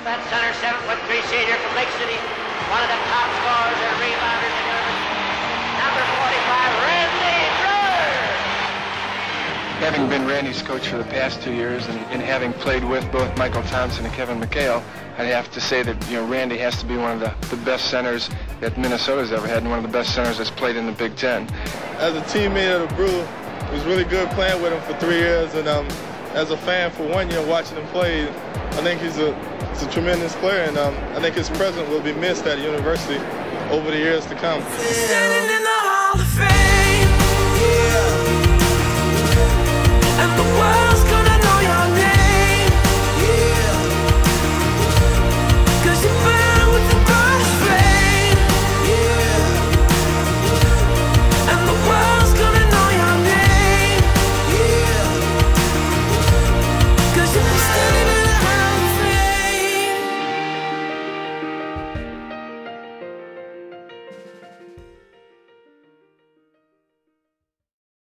That center 7'3" senior from Lake City, one of the top scorers and rebounders in University. Number 45, Randy Breuer. Having been Randy's coach for the past 2 years and having played with both Michael Thompson and Kevin McHale, I'd have to say that Randy has to be one of the best centers that Minnesota's ever had and one of the best centers that's played in the Big Ten. As a teammate of the Breuer, it was really good playing with him for 3 years, and as a fan for 1 year watching him play, I think he's a tremendous player, and I think his presence will be missed at university over the years to come. Standing in the Hall of Fame, yeah. And